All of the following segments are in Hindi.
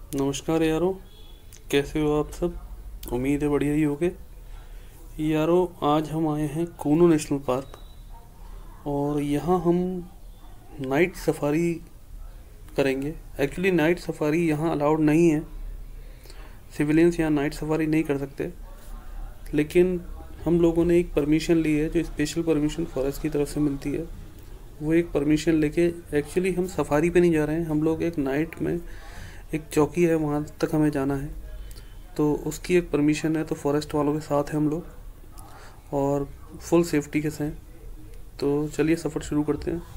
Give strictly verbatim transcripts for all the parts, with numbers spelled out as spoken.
नमस्कार यारों, कैसे हो आप सब। उम्मीद है बढ़िया ही होगे। यारों, आज हम आए हैं कूनो नेशनल पार्क और यहाँ हम नाइट सफारी करेंगे। एक्चुअली नाइट सफारी यहाँ अलाउड नहीं है, सिविलियंस यहाँ नाइट सफारी नहीं कर सकते। लेकिन हम लोगों ने एक परमिशन ली है, जो स्पेशल परमिशन फॉरेस्ट की तरफ से मिलती है। वो एक परमिशन लेके एक्चुअली हम सफारी पे नहीं जा रहे हैं, हम लोग एक नाइट में एक चौकी है वहाँ तक हमें जाना है, तो उसकी एक परमिशन है। तो फॉरेस्ट वालों के साथ हैं हम लोग और फुल सेफ्टी के साथ। तो चलिए सफ़र शुरू करते हैं।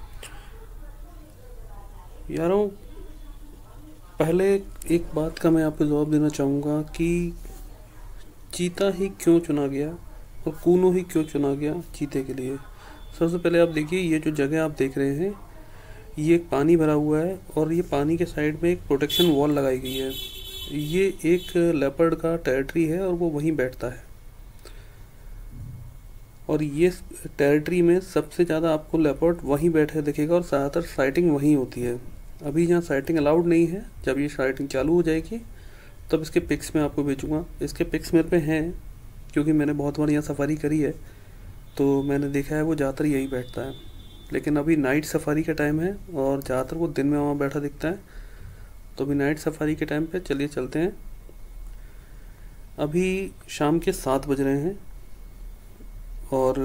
यारों, पहले एक बात का मैं आपको जवाब देना चाहूँगा कि चीता ही क्यों चुना गया और कूनो ही क्यों चुना गया चीते के लिए। सबसे पहले आप देखिए, ये जो जगह आप देख रहे हैं, ये एक पानी भरा हुआ है और ये पानी के साइड में एक प्रोटेक्शन वॉल लगाई गई है। ये एक लेपर्ड का टेरिटरी है और वो वहीं बैठता है। और ये टेरिटरी में सबसे ज़्यादा आपको लेपर्ड वहीं बैठे दिखेगा और ज़्यादातर साइटिंग वहीं होती है। अभी यहाँ साइटिंग अलाउड नहीं है, जब ये साइटिंग चालू हो जाएगी तब इसके पिक्स मैं आपको भेजूँगा। इसके पिक्स मेरे पे हैं क्योंकि मैंने बहुत बार यहाँ सफारी करी है, तो मैंने देखा है वो ज़्यादातर यही बैठता है। लेकिन अभी नाइट सफारी का टाइम है और ज़्यादातर वो दिन में वहाँ बैठा दिखता है। तो अभी नाइट सफारी के टाइम पे चलिए चलते हैं। अभी शाम के सात बज रहे हैं और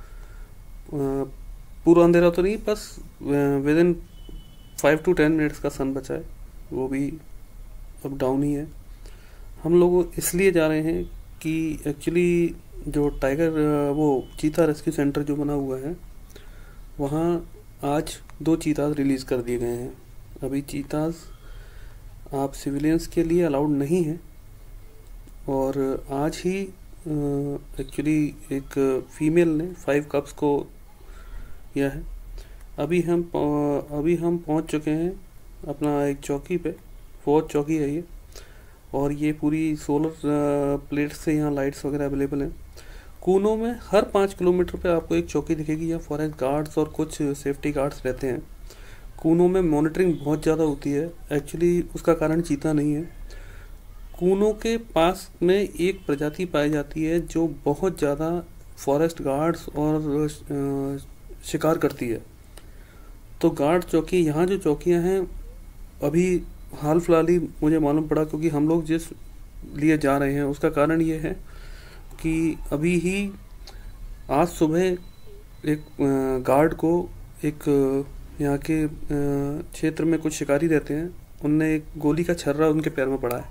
पूरा अंधेरा तो नहीं, बस within five to ten minutes का सन बचा है, वो भी अब डाउन ही है। हम लोग इसलिए जा रहे हैं कि एक्चुअली जो टाइगर वो चीता रेस्क्यू सेंटर जो बना हुआ है, वहाँ आज दो चीताज रिलीज़ कर दिए गए हैं। अभी चीताज आप सिविलियंस के लिए अलाउड नहीं है और आज ही एक्चुअली एक फीमेल ने फाइव कप्स को किया है। अभी हम अभी हम पहुंच चुके हैं अपना एक चौकी पे। फोर्थ चौकी है ये, और ये पूरी सोलर प्लेट से यहाँ लाइट्स वगैरह अवेलेबल हैं। कूनो में हर पाँच किलोमीटर पे आपको एक चौकी दिखेगी, यहाँ फॉरेस्ट गार्ड्स और कुछ सेफ्टी गार्ड्स रहते हैं। कूनो में मॉनिटरिंग बहुत ज़्यादा होती है, एक्चुअली उसका कारण चीता नहीं है। कूनो के पास में एक प्रजाति पाई जाती है जो बहुत ज़्यादा फॉरेस्ट गार्ड्स और शिकार करती है। तो गार्ड चौकी, यहाँ जो चौकियाँ हैं, अभी हाल फिलहाल ही मुझे मालूम पड़ा, क्योंकि हम लोग जिस लिए जा रहे हैं उसका कारण ये है कि अभी ही आज सुबह एक गार्ड को एक यहाँ के क्षेत्र में कुछ शिकारी रहते हैं, उनने एक गोली का छर्रा उनके पैर में पड़ा है।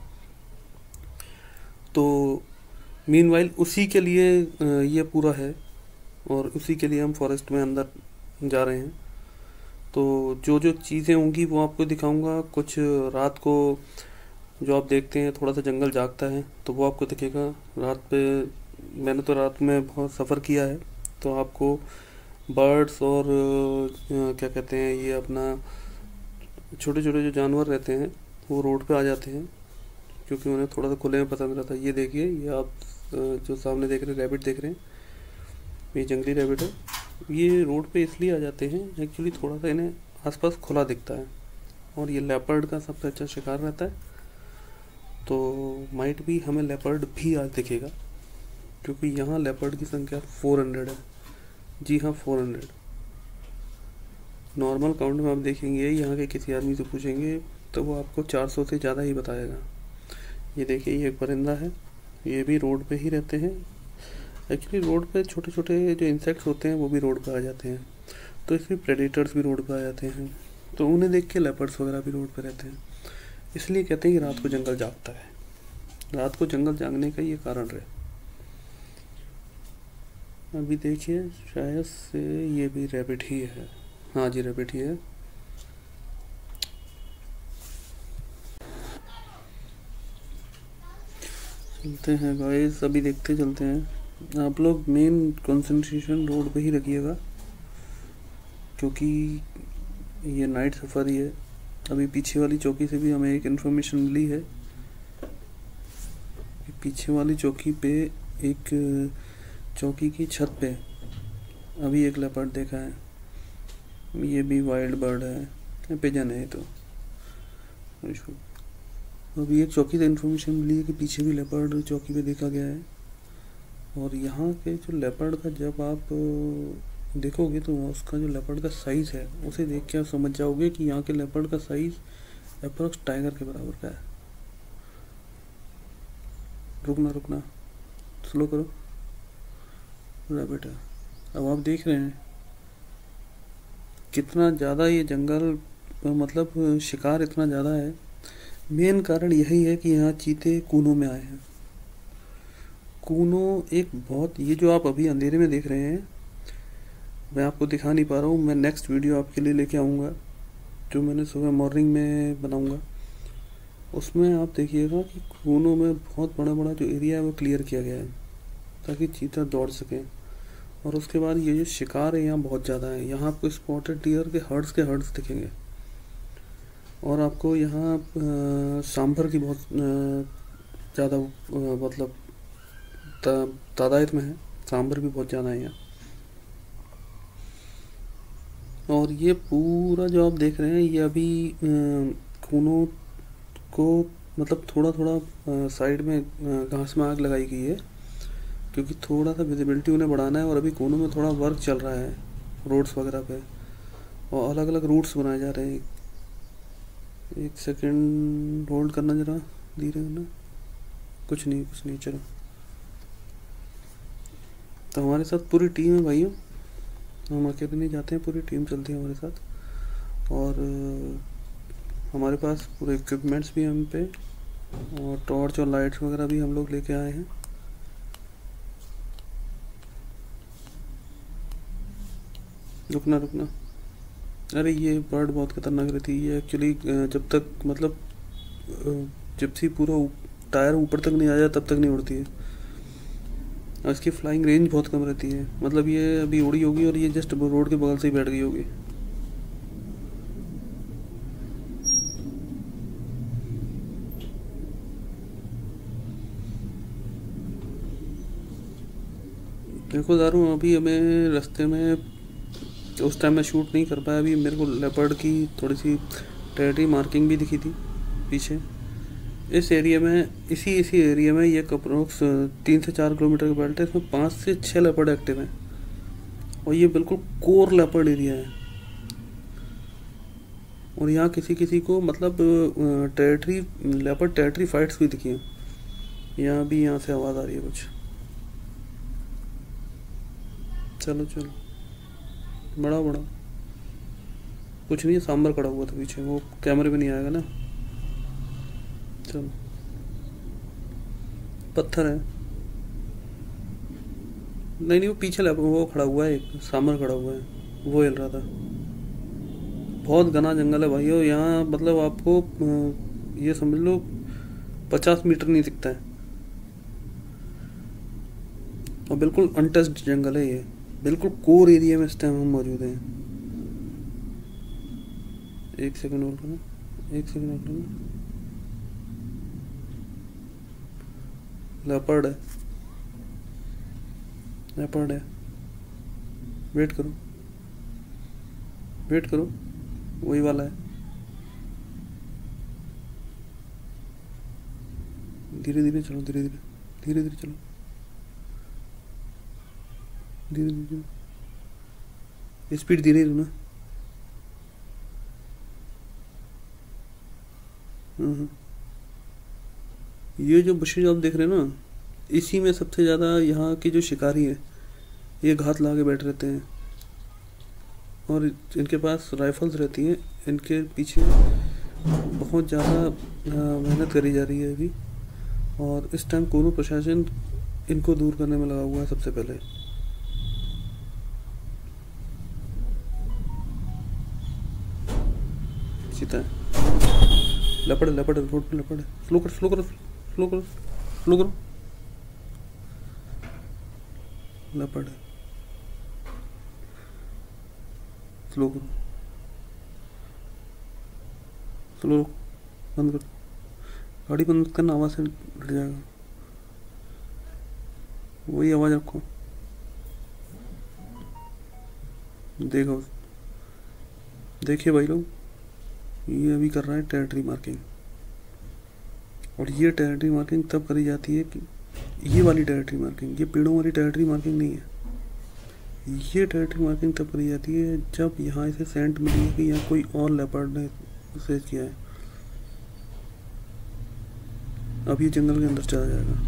तो मीनवाइल उसी के लिए ये पूरा है और उसी के लिए हम फॉरेस्ट में अंदर जा रहे हैं। तो जो जो चीज़ें होंगी वो आपको दिखाऊंगा। कुछ रात को जो आप देखते हैं, थोड़ा सा जंगल जागता है तो वो आपको दिखेगा। रात पे मैंने तो रात में बहुत सफ़र किया है, तो आपको बर्ड्स और क्या कहते हैं, ये अपना छोटे छोटे जो जानवर रहते हैं वो रोड पे आ जाते हैं, क्योंकि उन्हें थोड़ा सा खुले में पसंद रहता है। ये देखिए, ये आप जो सामने देख रहे हैं रैबिट देख रहे हैं, ये जंगली रैबिट है। ये रोड पे इसलिए आ जाते हैं, एक्चुअली थोड़ा सा इन्हें आसपास खुला दिखता है और ये लेपर्ड का सबसे अच्छा शिकार रहता है। तो माइट भी हमें लेपर्ड भी आज दिखेगा, क्योंकि यहाँ लेपर्ड की संख्या फोर हंड्रेड है। जी हाँ, फोर हंड्रेड। नॉर्मल काउंट में आप देखेंगे, यहाँ के किसी आदमी से पूछेंगे तो वो आपको चार सौ से ज़्यादा ही बताएगा। ये देखिए, ये एक परिंदा है, ये भी रोड पे ही रहते हैं। एक्चुअली रोड पे छोटे छोटे जो इंसेक्ट्स होते हैं वो भी रोड पे आ जाते हैं, तो इसलिए प्रेडेटर्स भी रोड पे आ जाते हैं। तो उन्हें देख के लेपर्ड्स वगैरह भी रोड पे रहते हैं। इसलिए कहते हैं कि रात को जंगल जागता है। रात को जंगल जागने का ये कारण रहे। अभी देखिए, शायद से ये भी रैबिट ही है। हाँ जी, रैबिट ही है। चलते हैं गाइस, अभी देखते चलते हैं। आप लोग मेन कंसंट्रेशन रोड पे ही रखिएगा, क्योंकि ये नाइट सफारी है। अभी पीछे वाली चौकी से भी हमें एक इन्फॉर्मेशन मिली है। पीछे वाली चौकी पे एक चौकी की छत पे अभी एक लेपर्ड देखा है। ये भी वाइल्ड बर्ड है, पिजन है। तो अभी एक चौकी से इन्फॉर्मेशन मिली है कि पीछे भी लेपर्ड चौकी पे देखा गया है। और यहाँ के जो लेपर्ड का जब आप देखोगे तो उसका जो लेपर्ड का साइज़ है उसे देख के आप समझ जाओगे कि यहाँ के लेपर्ड का साइज़ अप्रोक्स टाइगर के बराबर का है। रुकना रुकना स्लो करो रैबिट है। अब आप देख रहे हैं कितना ज़्यादा ये जंगल, मतलब शिकार इतना ज़्यादा है। मेन कारण यही है कि यहाँ चीते कूनों में आए हैं। कूनो एक बहुत, ये जो आप अभी अंधेरे में देख रहे हैं मैं आपको दिखा नहीं पा रहा हूँ, मैं नेक्स्ट वीडियो आपके लिए लेके आऊँगा जो मैंने सुबह मॉर्निंग में बनाऊँगा। उसमें आप देखिएगा कि कूनों में बहुत बड़ा बड़ा जो एरिया है वो क्लियर किया गया है ताकि चीता दौड़ सकें। और उसके बाद ये जो शिकार है यहाँ बहुत ज़्यादा है। यहाँ आपको स्पॉटेड डियर के हर्ड्स के हर्ड्स दिखेंगे और आपको यहाँ सांभर की बहुत ज़्यादा मतलब तादाद में है। सांभर भी बहुत ज़्यादा है यहाँ। और ये पूरा जो आप देख रहे हैं ये अभी कूनों को मतलब थोड़ा थोड़ा साइड में घास में आग लगाई गई है क्योंकि थोड़ा सा विजिबिलिटी उन्हें बढ़ाना है। और अभी कोनों में थोड़ा वर्क चल रहा है रोड्स वगैरह पे और अलग अलग रूट्स बनाए जा रहे हैं। एक सेकंड होल्ड करना ज़रा, धीरे करना। कुछ नहीं कुछ नहीं चलो। तो हमारे साथ पूरी टीम है भाइयों, हम अकेले नहीं जाते हैं, पूरी टीम चलती है हमारे साथ। और हमारे पास पूरे इक्विपमेंट्स भी हैं हम पे और टॉर्च और लाइट्स वगैरह भी हम लोग लेके आए हैं। रुकना रुकना। अरे ये बर्ड बहुत खतरनाक रहती है ये एक्चुअली। जब तक मतलब जब से पूरा टायर ऊपर तक नहीं आ जाता तब तक नहीं उड़ती है और इसकी फ्लाइंग रेंज बहुत कम रहती है। मतलब ये अभी उड़ी होगी और ये जस्ट रोड के बगल से ही बैठ गई होगी। देखो दारू, अभी हमें रास्ते में उस टाइम मैं शूट नहीं कर पाया। अभी मेरे को लेपर्ड की थोड़ी सी टेरिटरी मार्किंग भी दिखी थी पीछे। इस एरिया में इसी इसी एरिया में ये अप्रोक्स तीन से चार किलोमीटर का बेल्ट है। इसमें पाँच से छः लेपर्ड एक्टिव हैं और ये बिल्कुल कोर लेपर्ड एरिया है। और यहाँ किसी किसी को मतलब टेरिटरी लेपर्ड टेरिटरी फाइट्स भी दिखी हैं। यहाँ भी यहाँ से आवाज़ आ रही है कुछ। चलो चलो, बड़ा बड़ा कुछ नहीं है, सांबर खड़ा हुआ था पीछे, वो कैमरे में नहीं आएगा ना। चलो, पत्थर है। नहीं नहीं वो पीछे वो खड़ा हुआ है, एक सांबर खड़ा हुआ है, वो हिल रहा था। बहुत घना जंगल है भाइयों यहाँ। मतलब आपको ये समझ लो पचास मीटर नहीं दिखता है और बिल्कुल अनटच्ड जंगल है ये। बिल्कुल कोर एरिया में इस टाइम हम मौजूद हैं। एक सेकंड होल्ड करना, एक सेकंड होल्ड करना। लेपर्ड है, लेपर्ड है। वेट करो वेट करो, वही वाला है। धीरे धीरे चलो, धीरे धीरे धीरे धीरे चलो, धीरे धीरे स्पीड धीरे ना। ये जो बुशेज आप देख रहे हैं ना, इसी में सबसे ज़्यादा यहाँ की जो शिकारी है ये घात ला के बैठ रहते हैं और इनके पास राइफल्स रहती हैं। इनके पीछे बहुत ज़्यादा मेहनत करी जा रही है अभी। और इस टाइम कोनों प्रशासन इनको दूर करने में लगा हुआ है सबसे पहले। सीता है, लपड़ लपड़ रोड पे लपड़। स्लो कर स्लो करो स्लो करो स्लो करो। लपड़ स्लो करो, स्लो बंद कर, गाड़ी बंद करना, आवाज़ से हट जाएगा। वही आवाज़ रखो। देखो देखिए भाई लोग, ये अभी कर रहा है टेरिटरी मार्किंग। और ये टेरिटरी मार्किंग तब करी जाती है कि ये वाली टेरिटरी मार्किंग, ये पेड़ों वाली टेरिटरी मार्किंग नहीं है। ये टेरिटरी मार्किंग तब करी जाती है जब यहाँ से सेंट मिली है कि यहाँ कोई और लेपर्ड ने उसे किया है। अब ये जंगल के अंदर चला जाएगा।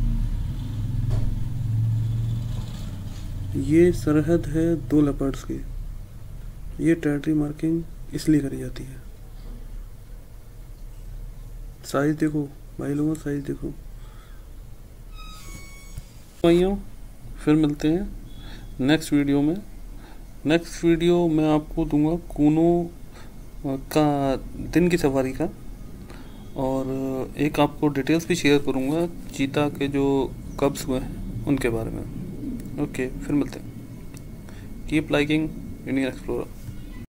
ये सरहद है दो लेपर्ड्स की। ये टेरिटरी मार्किंग इसलिए करी जाती है। साइज देखो भाई लोगों, साइज देखो भाइयों। फिर मिलते हैं नेक्स्ट वीडियो में। नेक्स्ट वीडियो मैं आपको दूंगा कूनो का दिन की सफारी का, और एक आपको डिटेल्स भी शेयर करूंगा चीता के जो कब्स हुए हैं उनके बारे में। ओके, फिर मिलते हैं। Keep liking Indian explorer.